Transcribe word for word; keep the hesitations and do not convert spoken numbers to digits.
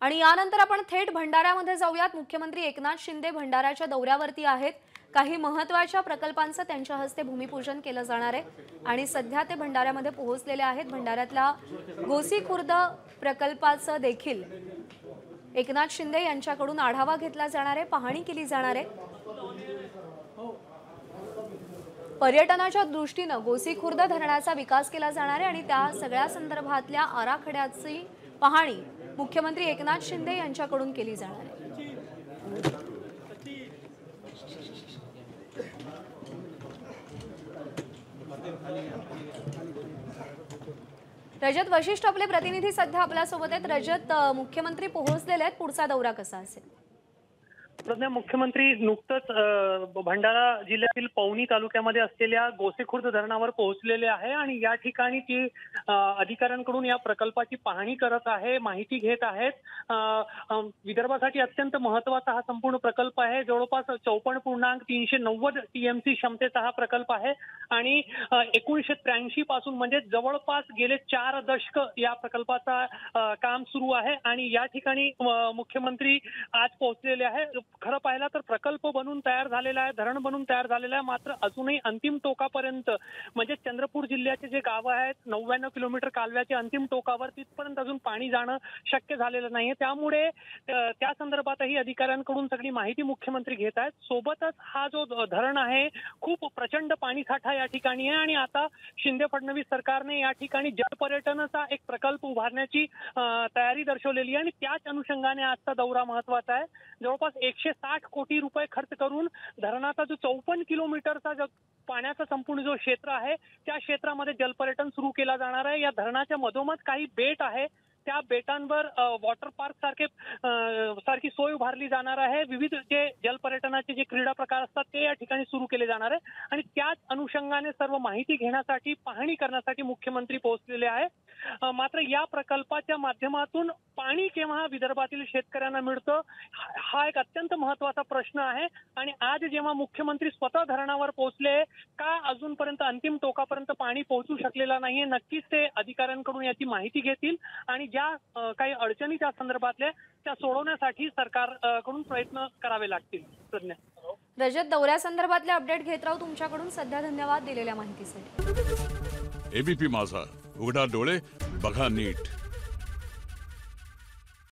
आणि यानंतर आपण थेट भंडाऱ्यामध्ये जाऊयात। मुख्यमंत्री एकनाथ शिंदे भंडाऱ्याच्या दौऱ्यावरती आहेत। काही महत्त्वाच्या प्रकल्पांचं त्यांच्या हस्ते भूमिपूजन केलं जाणार आहे आणि सध्या ते भंडाऱ्यामध्ये पोहोचलेले आहेत। भंडाऱ्यातला गोसी खुर्द प्रकल्पाचं देखील एकनाथ शिंदे यांच्याकडून आढावा घेतला जाणार आहे, पाहणी केली जाणार आहे। पर्यटनाच्या दृष्टीने गोसी खुर्द धरणाचा विकास केला जाणार आहे आणि त्या सगळ्या संदर्भातल्या आराखड्याची पाहणी मुख्यमंत्री एकनाथ शिंदे यांच्याकडून केली जाणार आहे। रजत वशिष्ठ आपले प्रतिनिधी सध्या आपल्या सोबत आहेत। रजत, मुख्यमंत्री पोहोचलेले आहेत, पुढचा दौरा कसा असेल? प्रज्ञा, मुख्यमंत्री नुकतंच भंडारा जिल्ह्यातील पवनी तालुक्यामध्ये असलेल्या गोसेखुर्द धरणावर पोहोचलेले आहे आणि या ठिकाणी ती अधिकाऱ्यांकडून या प्रकल्पाची पाहणी करत आहे, माहिती घेत आहेत। विदर्भासाठी अत्यंत महत्त्वाचा हा संपूर्ण प्रकल्प आहे। जवळपास चौपन्न पूर्णांक तीनशे नव्वद टीएमसी क्षमतेचा हा प्रकल्प आहे आणि एकोणीसशे त्र्याऐंशी पासून म्हणजे जवळपास गेले चार दशक या प्रकल्पाचा काम सुरू आहे आणि या ठिकाणी मुख्यमंत्री आज पोहोचलेले आहे। खरं पाहिलं तर प्रकल्प बनून तयार झालेला आहे, धरण बनून तयार झालेला आहे, मात्र अजूनही अंतिम टोकापर्यंत म्हणजे चंद्रपूर जिल्ह्याचे जे गाव आहेत नव्याण्णव किलोमीटर कालव्याच्या अंतिम टोकावर तिथपर्यंत अजून पाणी जाणं शक्य झालेलं नाहीये। त्यामुळे त्या संदर्भातही अधिकाऱ्यांकडून सगळी माहिती मुख्यमंत्री घेत आहेत। सोबतच हा जो धरण आहे खूप प्रचंड पाणी साठा या ठिकाणी आहे आणि आता शिंदे फडणवीस सरकारने या ठिकाणी जलपर्यटनाचा एक प्रकल्प उभारण्याची तयारी दर्शवलेली आहे आणि त्याच अनुषंगाने आजचा दौरा महत्वाचा आहे। जवळपास एकशे साठ कोटी रुपये खर्च करून धरणाचा जो चौपन्न किलोमीटरचा जो पाण्याचा संपूर्ण जो क्षेत्र आहे त्या क्षेत्रामध्ये जलपर्यटन सुरू केला जाणार आहे। या धरणाच्या मधोमध काही बेट आहे, त्या बेटांवर वॉटर पार्क सारखे सारखी सोय उभारली जाणार आहे। विविध जे जलपर्यटनाचे जे क्रीडा प्रकार असतात ते या ठिकाणी सुरू केले जाणार आहे आणि त्याच अनुषंगाने सर्व माहिती घेण्यासाठी, पाहणी करण्यासाठी मुख्यमंत्री पोहोचलेले आहे। मात्र या प्रकल्पाच्या माध्यमातून पाणी केव्हा विदर्भातील शेतकऱ्यांना मिळतं हा एक अत्यंत महत्त्वाचा प्रश्न आहे आणि आज जेव्हा मुख्यमंत्री स्वतः धरणावर पोहोचले, का अजूनपर्यंत अंतिम टोकापर्यंत पाणी पोहोचू शकलेलं नाहीये, नक्कीच ते अधिकाऱ्यांकडून याची माहिती घेतील आणि ज्या काही अडचणी त्या संदर्भातल्या त्या सोडवण्यासाठी सरकारकडून प्रयत्न करावे लागतील। प्रज्ञा, रजत, दौऱ्यासंदर्भातले अपडेट घेत राहू तुमच्याकडून। सध्या धन्यवाद दिलेल्या माहितीसाठी। एबीपी माझा, उघडा डोळे बघा नीट।